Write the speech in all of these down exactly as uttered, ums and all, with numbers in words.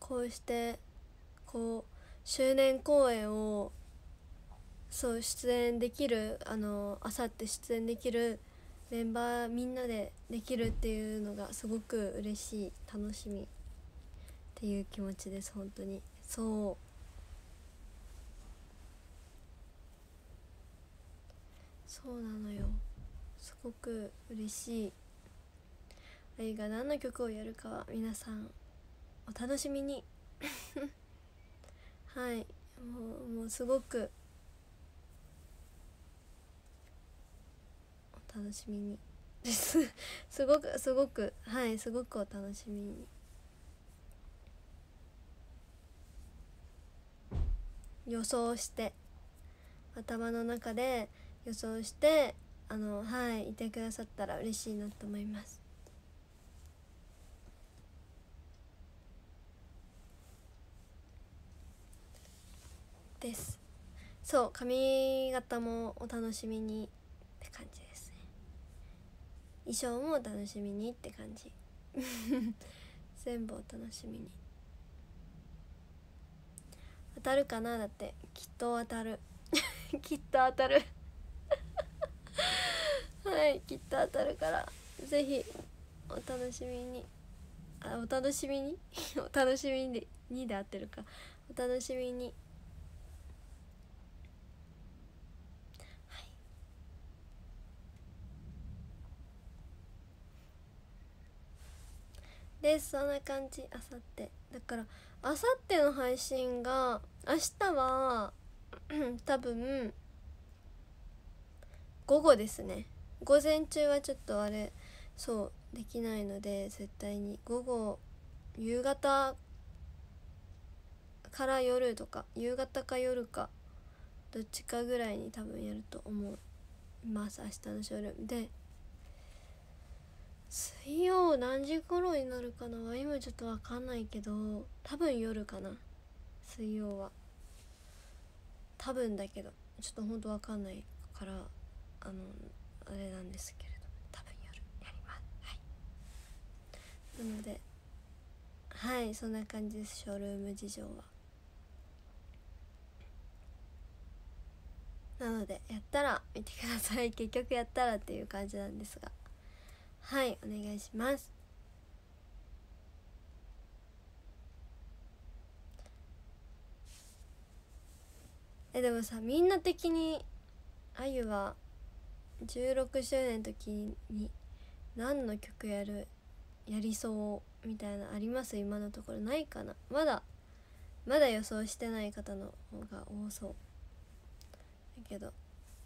こうしてこう周年公演をそう出演できる、あのあさって出演できるメンバーみんなでできるっていうのがすごく嬉しい、楽しみっていう気持ちです。本当にそうそうなのよ。すごく嬉しい。あゆが何の曲をやるかは皆さんお楽しみにはい、もうもうすごくお楽しみにですすごくすごくはいすごくお楽しみに。予想して頭の中で予想してあのはいいてくださったら嬉しいなと思いますです。そう髪型もお楽しみにって感じですね。衣装もお楽しみにって感じ全部お楽しみに。当たるかな、だってきっと当たるきっと当たるはいきっと当たるからぜひお楽しみに。あお楽しみにお楽しみににで合ってるか、お楽しみに。はいでそんな感じ。あさってだからあさっての配信が明日は多分午後ですね。午前中はちょっとあれそうできないので、絶対に午後夕方から夜とか、夕方か夜かどっちかぐらいに多分やると思います。明日のショールームで水曜何時頃になるかなは今ちょっと分かんないけど、多分夜かな。水曜は多分だけどちょっとほんと分かんないからあのあれなんですけれど、多分夜やります。はいなのではいそんな感じです。ショールーム事情はなのでやったら見てください。結局やったらっていう感じなんですが、はいお願いします。えでもさ、みんな的にあゆはじゅうろくしゅうねんの時に何の曲やるやりそうみたいなあります？今のところないかな。まだまだ予想してない方の方が多そうだけど、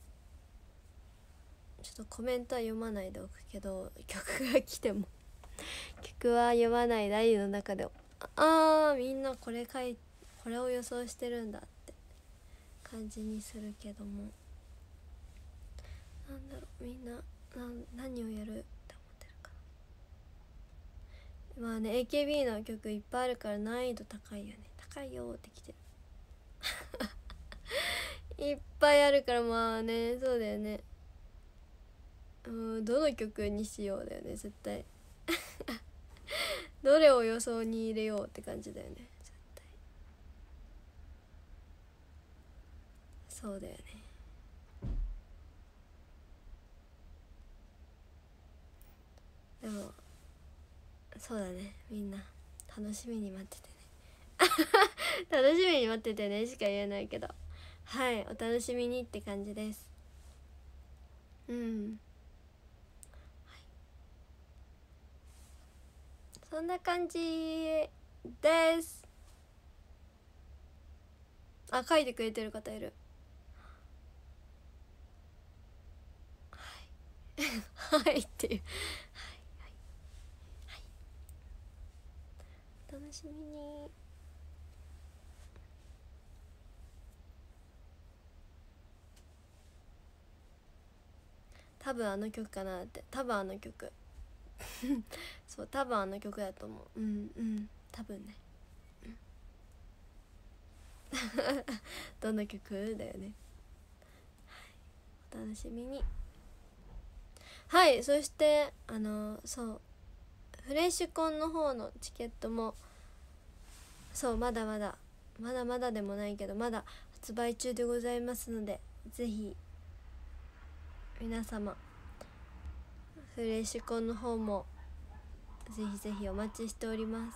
ちょっとコメントは読まないでおくけど、曲が来ても曲は読まないで、あゆの中でああみんなこれ書いこれを予想してるんだって感じにするけども、なんだろうみんな何をやるって思ってるかな。まあね エーケービー の曲いっぱいあるから難易度高いよね。高いよってきてるいっぱいあるからまあね、そうだよね。うんどの曲にしようだよね絶対どれを予想に入れようって感じだよね絶対。そうだよね。でもそうだね、みんな楽しみに待っててね楽しみに待っててねしか言えないけど、はいお楽しみにって感じです。うん、はい、そんな感じです。あ書いてくれてる方いる。はいはいっていうはいはいはいお楽しみに。多分あの曲かなって、多分あの曲そう多分あの曲だと思う。うんうん多分ね、うん、どの曲だよね。お楽しみに。はい、そしてあのそうフレッシュコンの方のチケットもそうまだまだまだまだでもないけどまだ発売中でございますので、ぜひ皆様フレッシュコンの方もぜひぜひお待ちしております。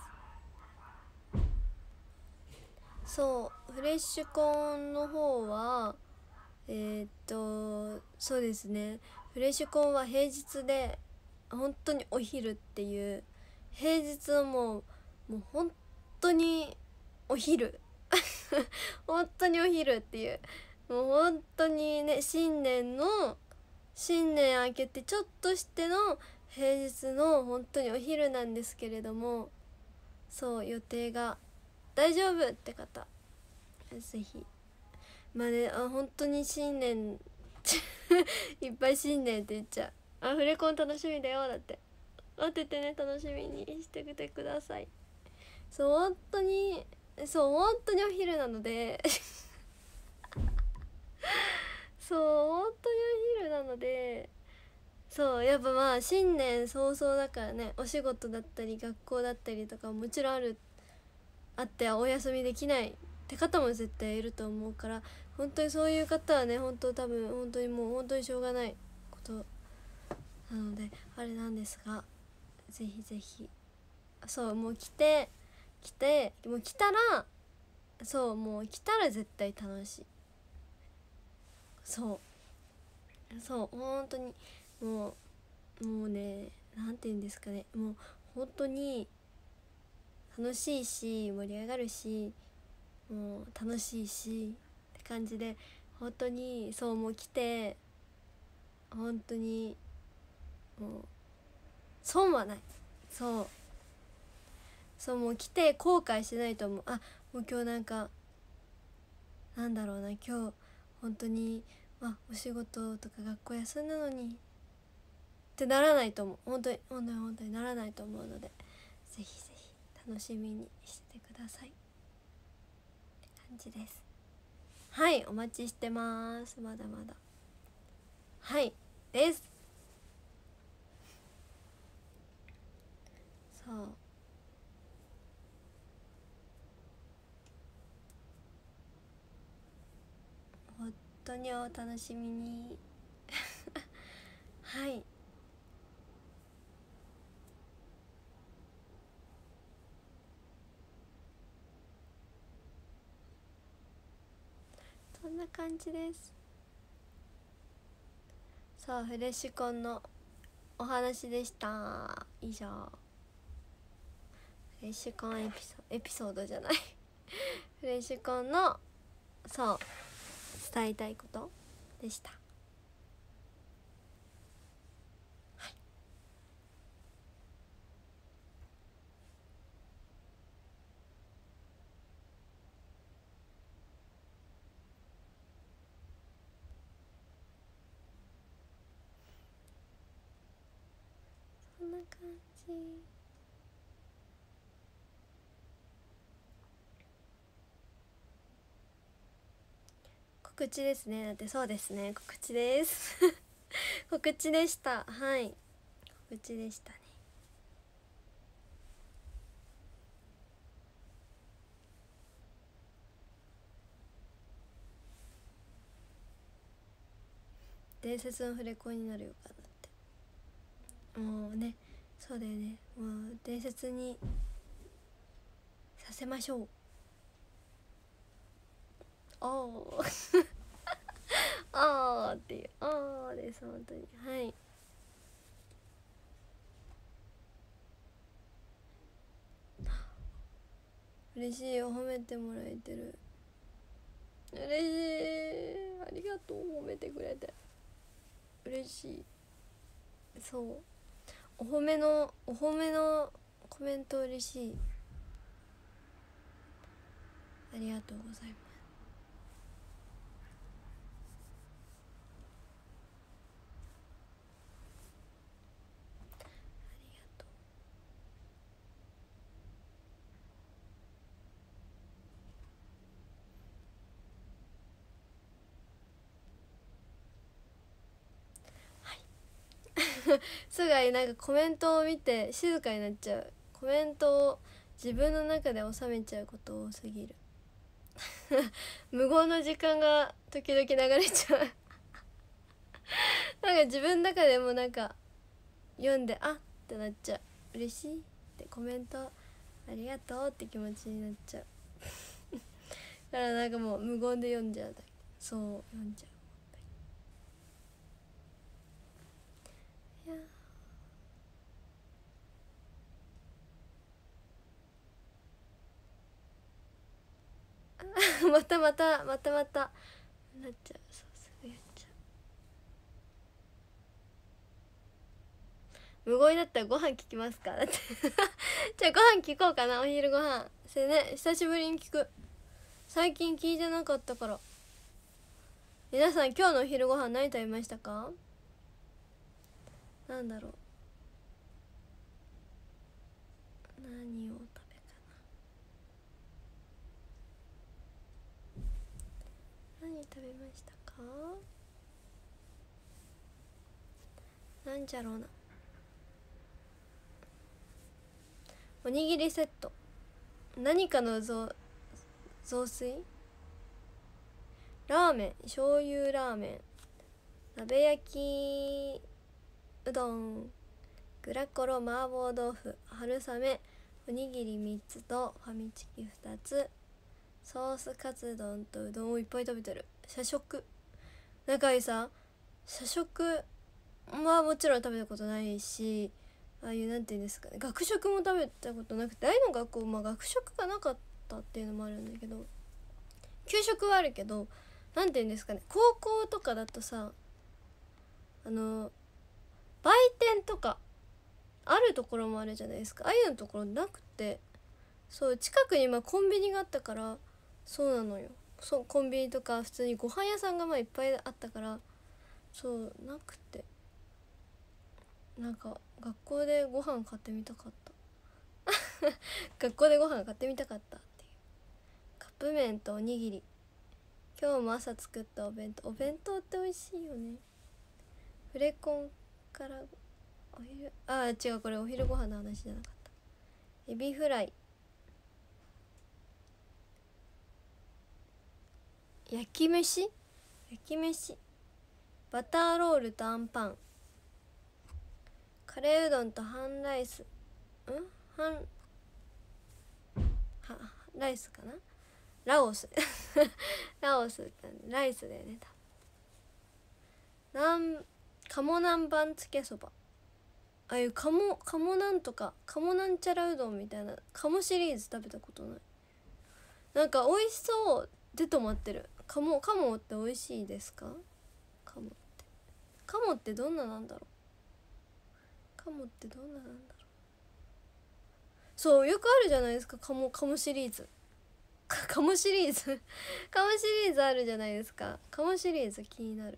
そうフレッシュコンの方はえー、っとそうですね、フレッシュコンは平日で本当にお昼っていう、平日はもうもう本当にお昼本当にお昼っていう、もう本当にね、新年の新年明けてちょっとしての平日の本当にお昼なんですけれども、そう予定が大丈夫って方ぜひ、まあね、あ本当に新年いっぱい新年って言っちゃう。あフレコン楽しみだよ、だって待っててね、楽しみにしてきてください。そう本当にそう本当にお昼なのでそう本当にお昼なので、そうやっぱまあ新年早々だからね、お仕事だったり学校だったりとかもちろんあるあってお休みできないって方も絶対いると思うから、本当にそういう方はね、本当多分本当にもう本当にしょうがないことなのであれなんですが、ぜひぜひそうもう来て来てもう来たらそうもう来たら絶対楽しい。そうそう本当にもうもうね、なんて言うんですかね、もう本当に楽しいし盛り上がるしもう楽しいしって感じで、本当にそうもう来て本当にもう損はない。そうそうもう来て後悔しないと思う。あもう今日なんかなんだろうな、今日本当にあお仕事とか学校休んだのにってならないと思う。本当に本当に本当にならないと思うので、ぜひぜひ楽しみにしててくださいって感じです。はいお待ちしてます。まだまだはいです。そう本当にお楽しみにはいそんな感じです。さあフレッシュコンのお話でした。以上フレッシュコンエピソエピソードじゃないフレッシュコンのそう伝えたいことでした。はいそんな感じ。告知ですね。だってそうですね、告知です告知でした。はい告知でしたね。伝説のフレコンになるよかなってもうね、そうだよね、もう伝説にさせましょう。おーあーっていうあーです本当に。はい嬉しいよ、褒めてもらえてる。嬉しい、ありがとう褒めてくれて嬉しい。そうお褒めのお褒めのコメント嬉しい。ありがとうございます。ありがとう。すぐなんかコメントを見て静かになっちゃう。コメントを自分の中で収めちゃうこと多すぎる無言の時間が時々流れちゃうなんか自分の中でもなんか読んであってなっちゃう、嬉しいってコメントありがとうって気持ちになっちゃうだからなんかもう無言で読んじゃうだけ、そう読んじゃう。いやまたまたまたまたなっちゃう、そうすぐやっちゃう。無言だったらご飯聞きますかだってじゃあご飯聞こうかな、お昼ご飯それね、久しぶりに聞く、最近聞いてなかったから。皆さん今日のお昼ご飯何食べましたか？なんだろう、何を食べかな、何食べましたか？なんじゃろうな、おにぎりセット、何かの雑炊、ラーメン、醤油ラーメン、鍋焼きうどん、グラコロ麻婆豆腐、春雨、おにぎりみっつとファミチキふたつ、ソースカツ丼とうどんをいっぱい食べてる。社食、なんかさ、社食はもちろん食べたことないし、ああいうなんていうんですかね、学食も食べたことなくて、ああいうの学校、まあ学食がなかったっていうのもあるんだけど、給食はあるけど、なんていうんですかね、高校とかだとさ、あの売店とかあるところもあるじゃないですか、ああいうのところなくて、そう近くにまあコンビニがあったから、そうなのよ、そうコンビニとか普通にご飯屋さんがまあいっぱいあったから、そうなくて、なんか学校でご飯買ってみたかった学校でご飯買ってみたかったっていう。カップ麺とおにぎり、今日も朝作ったお弁当、お弁当って美味しいよね。フレコンからお昼、ああ違う、これお昼ご飯の話じゃなかった。エビフライ、焼き飯、焼き飯、バターロールとあんパン、カレーうどんと半ライス、ん半はライスかな、ラオスラオスライスだよね、多分。なん鴨南蛮つけそば、ああいう鴨鴨なんとか鴨なんちゃらうどんみたいな鴨シリーズ食べたことない。なんか美味しそうで止まってる。鴨鴨って美味しいですか？鴨って鴨ってどんななんだろう、鴨ってどんななんだろう。そうよくあるじゃないですか、鴨鴨シリーズ鴨シリーズ鴨シリーズあるじゃないですか。鴨シリーズ気になる。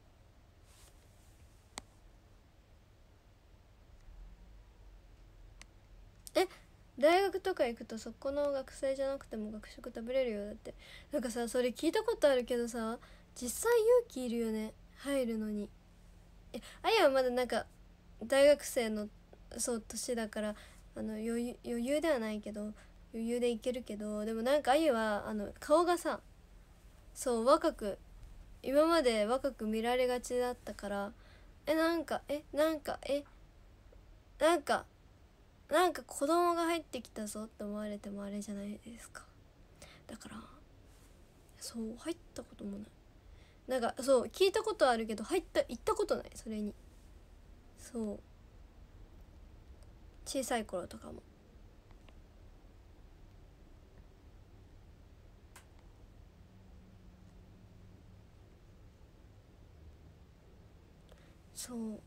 え大学とか行くとそこの学生じゃなくても学食食べれるよ。だってなんかさ、それ聞いたことあるけどさ、実際勇気いるよね、入るのに。えあやはまだなんか大学生のそう年だから、あの余裕余裕ではないけど余裕でいけるけど、でもなんかあゆはあの顔がさ、そう若く、今まで若く見られがちだったから、えなんかえなんかえなんかなんか子供が入ってきたぞって思われてもあれじゃないですか。だからそう入ったこともない。なんかそう聞いたことあるけど入った行ったことない、それに。そう小さい頃とかも。そう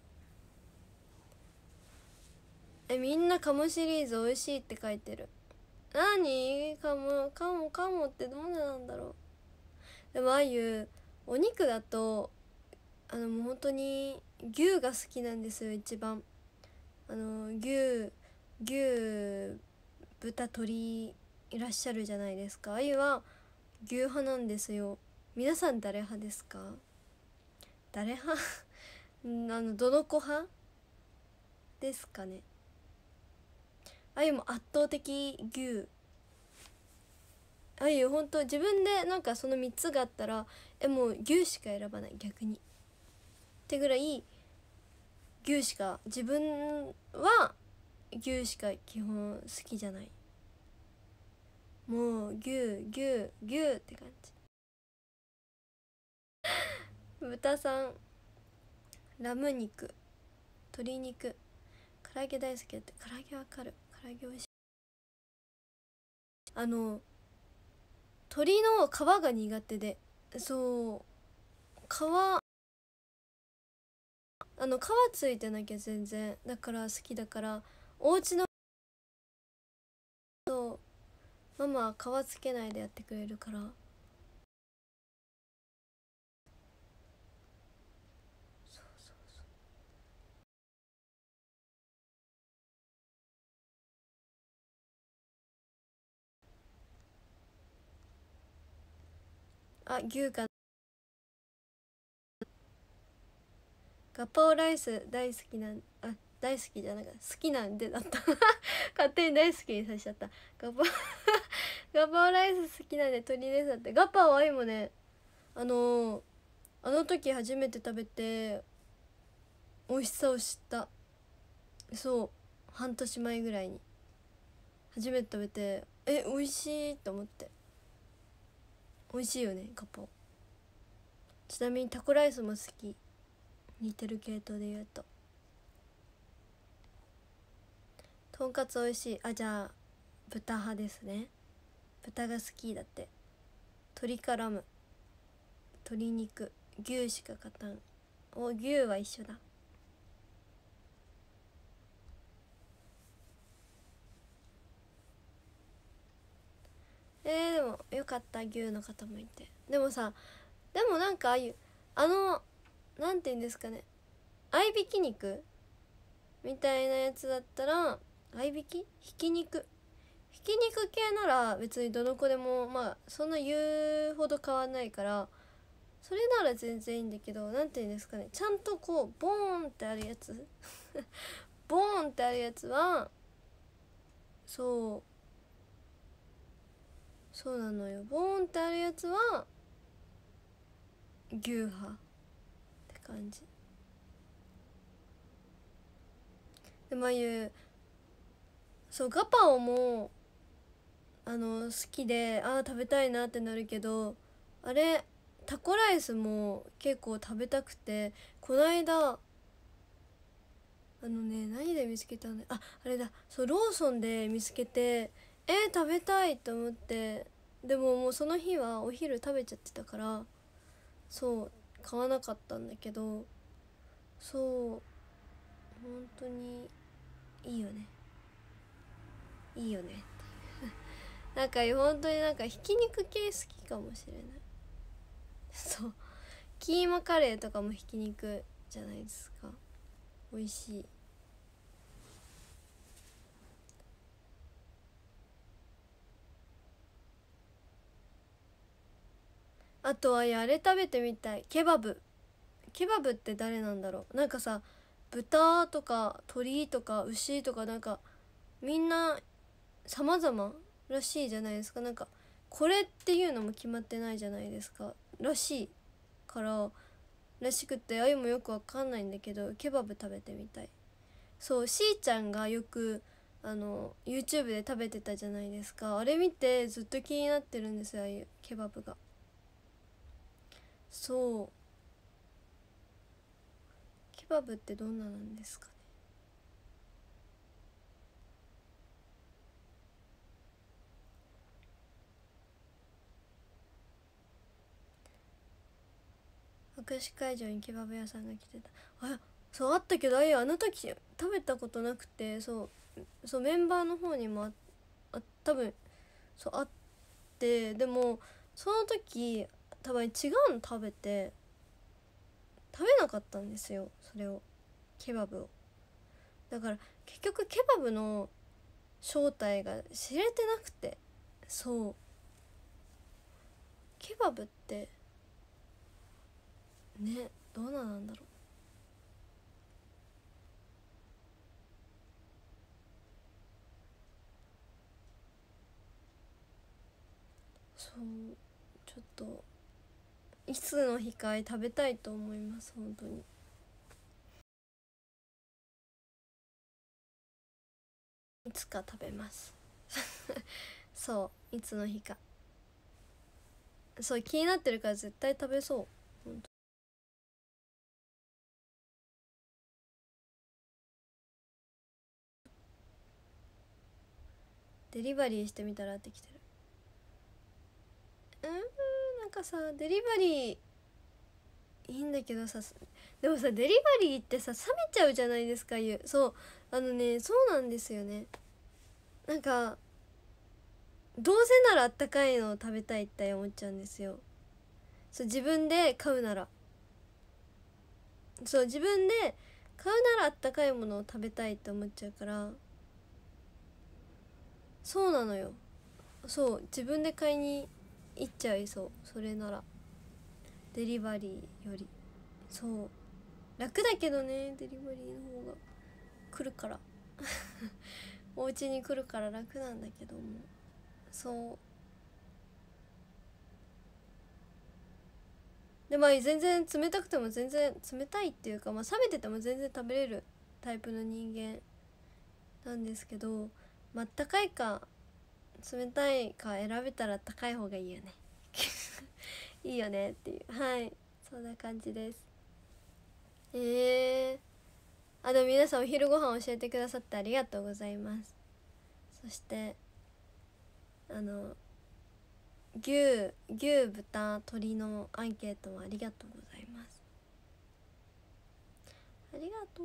えみんなカモシリーズ美味しいって書いてる。何カモカモカモってどんななんだろう。でもああいうお肉だとあのもう本当に牛が好きなんですよ一番。あの牛牛豚鶏いらっしゃるじゃないですか。あゆは牛派なんですよ。皆さん誰派ですか？誰派あのどの子派ですかね。 あゆも圧倒的牛。あゆほんと自分でなんかそのみっつがあったらえもう牛しか選ばない逆にってぐらい牛しか自分は牛しか基本好きじゃない。もう牛牛牛って感じ。豚さんラム肉鶏肉唐揚げ大好きだって。唐揚げわかる。唐揚げ美味しい。あの鶏の皮が苦手で、そう皮あの皮ついてなきゃ全然だから好きだから。お家のママは皮つけないでやってくれるから。そうそうそう。あ牛か。ガパオライス大好きなんあ大好きじゃなかった好きなんでだった勝手に大好きにさせちゃった。ガパガパオライス好きなんで鶏ですだって。ガパオ愛もねあのー、あの時初めて食べて美味しさを知った。そう半年前ぐらいに初めて食べてえ美味しいと思って。美味しいよねガパオ。ちなみにタコライスも好き。似てる系統で言うととんかつ美味しい。あじゃあ豚派ですね。豚が好きだって。鶏からむ鶏肉牛しか勝たん。お牛は一緒だ。えー、でもよかった牛の方もいて。でもさでもなんかああいうあのなんて言うんですかね合いびき肉みたいなやつだったら合いびきひき肉ひき肉系なら別にどの子でもまあそんな言うほど変わんないからそれなら全然いいんだけどなんて言うんですかねちゃんとこうボーンってあるやつボーンってあるやつはそうそうなのよ。ボーンってあるやつは牛派って感じ。でまあいうそうガパオもあの好きであー食べたいなってなるけどあれタコライスも結構食べたくてこないだあのね何で見つけたんだああれだそうローソンで見つけてえー、食べたいと思ってでももうその日はお昼食べちゃってたからそう買わなかったんだけどそう本当にいいよねいいよねなんか本当になんかひき肉系好きかもしれない。そうキーマカレーとかもひき肉じゃないですか。美味しい。あとはあれ食べてみたいケバブ。ケバブって誰なんだろう。なんかさ豚とか鶏とか牛とかなんかみんな様々らしいじゃないですか。なんかこれっていうのも決まってないじゃないですからしいかららしくてあゆもよくわかんないんだけどケバブ食べてみたい。そうしーちゃんがよくあの YouTube で食べてたじゃないですか。あれ見てずっと気になってるんですよああいうケバブが。そうケバブってどんななんですかね。握手会場にケバブ屋さんが来てた。あそうあったけどあいあの時食べたことなくてそうそうメンバーの方にもああ多分そうあってでもその時多分違うの食べて食べなかったんですよそれをケバブを。だから結局ケバブの正体が知れてなくてそうケバブってねどうなんだろそうちょっといつの日か食べたいと思います。本当にいつか食べますそういつの日か、そう気になってるから絶対食べそう。本当デリバリーしてみたらってきてる。うんなんかさデリバリーいいんだけどさ、でもさデリバリーってさ冷めちゃうじゃないですか。いうそうあのねそうなんですよね。なんかどうせならあったかいのを食べたいって思っちゃうんですよ。そう自分で買うならそう自分で買うならあったかいものを食べたいって思っちゃうから、そうなのよ。そう自分で買いに行っちゃいそう。それならデリバリーよりそう楽だけどね、デリバリーの方が来るからお家に来るから楽なんだけども、そうでまあ全然冷たくても全然冷たいっていうか、まあ、冷めてても全然食べれるタイプの人間なんですけど、まあったかいか冷たいか選べたら高い方がいいよねいいよねっていう、はいそんな感じです。えー、あでも皆さんお昼ご飯教えてくださってありがとうございます。そしてあの牛牛豚鶏のアンケートもありがとうございます。ありがとう。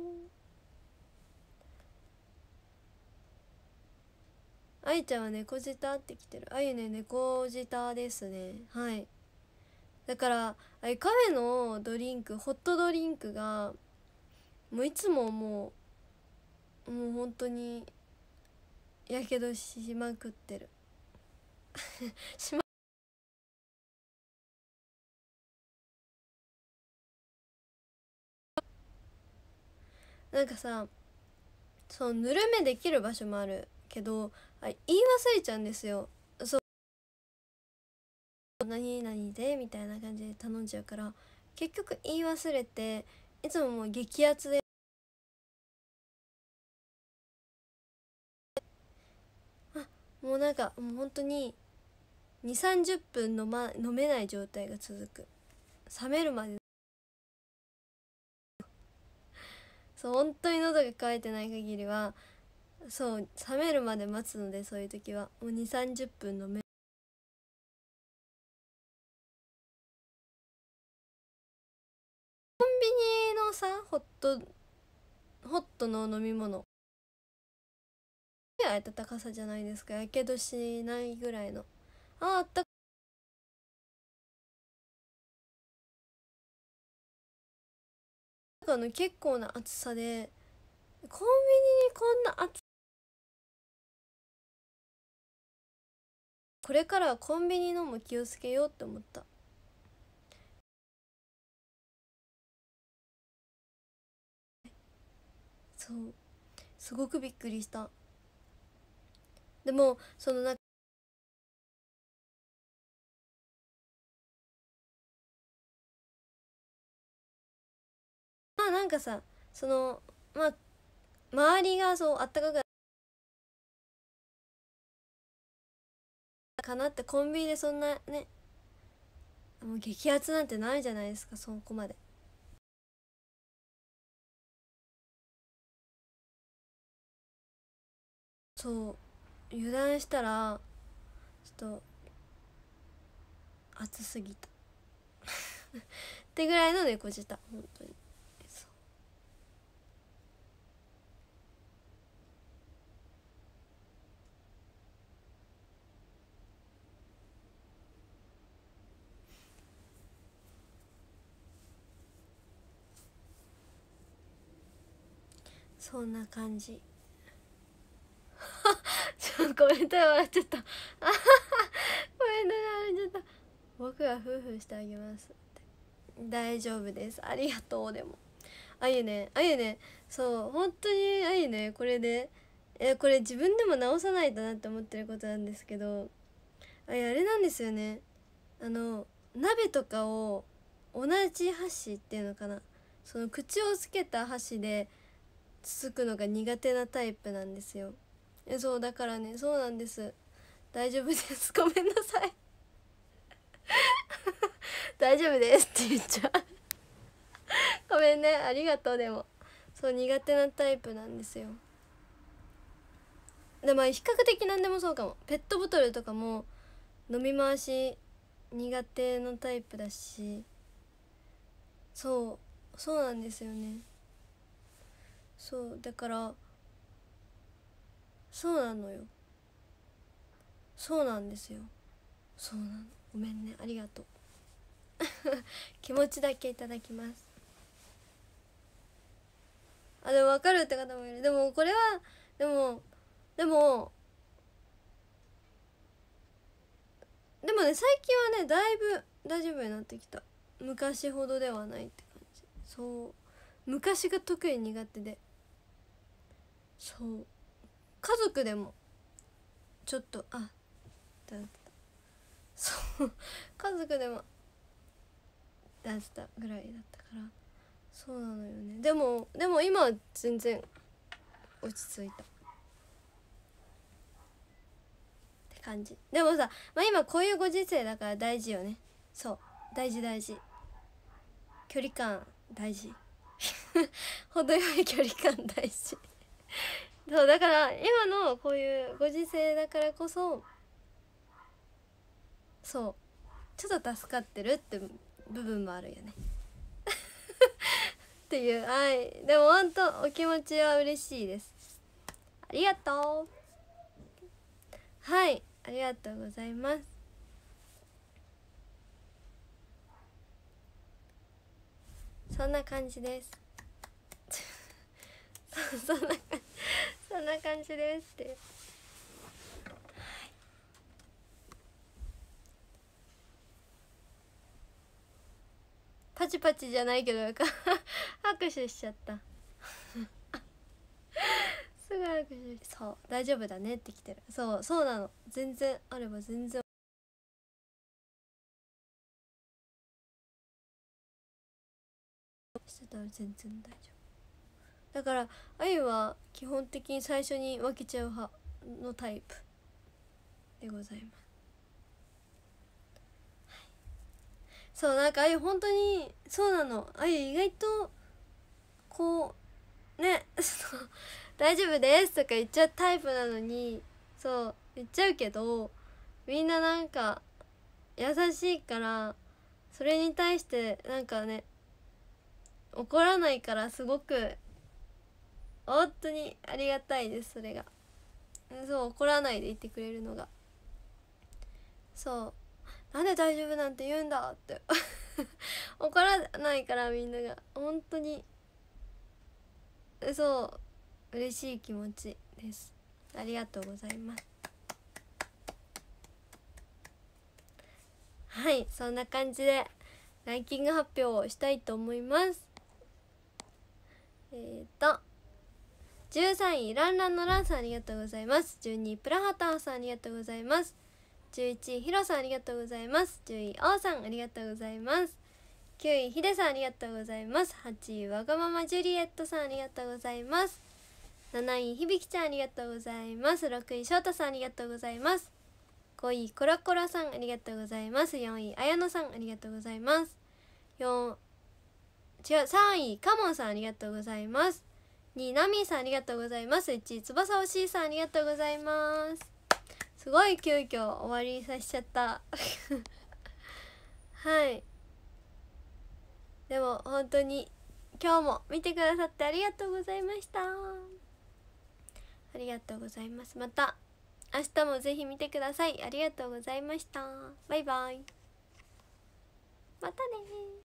あいちゃんは猫舌ってきてる。あゆね猫舌ですね。はい。だからああカフェのドリンクホットドリンクがもういつももうもう本当にやけどしまくってるしまなんかさそうぬるめできる場所もあるけどあ言い忘れちゃうんですよ。そう何々でみたいな感じで頼んじゃうから結局言い忘れていつももう激アツであもうなんかもう本当ににじゅうさんじゅっぷん飲,、ま、飲めない状態が続く。冷めるまでそう本当に喉が渇いてない限りはそう冷めるまで待つので、そういう時はもうにじゅうさんじゅっぷん飲めコンビニのさホットホットの飲み物温かさじゃないですか。やけどしないぐらいのああったかの結構な暑さでコンビニにこんな暑これからはコンビニのも気をつけようって思った。そうすごくびっくりした。でもそのなんかまあなんかさそのまあ周りがそうあったかくかなって、コンビニでそんなねもう激アツなんてないじゃないですか。そこまでそう油断したらちょっと暑すぎたってぐらいの猫舌本当に。そうそんな感じちょっとコメントで笑っちゃったコメントで笑っちゃった。僕が夫婦してあげますって大丈夫ですありがとう。でもあゆねあゆねそう本当にあゆねこれでえこれ自分でも直さないとなって思ってることなんですけど、 あれあれなんですよね、あの鍋とかを同じ箸っていうのかな、その口をつけた箸でつつくのが苦手なタイプなんですよ。えそうだからね、そうなんです。大丈夫です、ごめんなさい大丈夫ですって言っちゃうごめんね、ありがとう。でもそう苦手なタイプなんですよ。でも比較的何でもそうかも。ペットボトルとかも飲み回し苦手のタイプだし、そうそうなんですよね。そうだからそうなのよ、そうなんですよ、そうなの。ごめんね、ありがとう気持ちだけいただきます。あでも分かるって方もいる。でもこれはでもでもでもね、最近はねだいぶ大丈夫になってきた。昔ほどではないって感じ。そう昔が特に苦手で、そう家族でもちょっとあだったそう家族でもだったぐらいだったから、そうなのよね。でもでも今は全然落ち着いたって感じ。でもさ、まあ、今こういうご時世だから大事よね。そう大事大事、距離感大事程よい距離感大事そうだから今のこういうご時世だからこそ、そうちょっと助かってるって部分もあるよねっていう。はい、でもほんとお気持ちは嬉しいです。ありがとう。はい、ありがとうございます。そんな感じですそそんなそんな感じですって。パチパチじゃないけど拍手しちゃったすぐ拍手し、そう大丈夫だねって来てる。そうそうなの、全然あれば全然してたら全然大丈夫だから。あゆは基本的に最初に分けちゃう派のタイプでございます。そうなんかあゆ本当にそうなの。あゆ意外とこうね大丈夫ですとか言っちゃうタイプなのに、そう言っちゃうけどみんななんか優しいから、それに対してなんかね怒らないから、すごく本当にありがたいです。それがそう怒らないでいてくれるのが、そうなんで大丈夫なんて言うんだって怒らないから、みんなが本当にそう嬉しい気持ちです。ありがとうございます。はい、そんな感じでランキング発表をしたいと思います。えーとじゅうさんいランランのランさんありがとうございます。じゅうにいプラハターさんありがとうございます。じゅういちいヒロさんありがとうございます。じゅういオーさんありがとうございます。きゅういヒデさんありがとうございます。はちいわがままジュリエットさんありがとうございます。なないひびきちゃんありがとうございます。ろくいしょうたさんありがとうございます。ごいコラコラさんありがとうございます。よんいあやのさんありがとうございます。よん違うさんいカモンさんありがとうございます。にいナミーさんありがとうございます。いちい翼おしいさんありがとうございます。すごい急遽終わりにさせちゃったはいでも本当に今日も見てくださってありがとうございました。ありがとうございます。また明日もぜひ見てください。ありがとうございました。バイバイ。またね。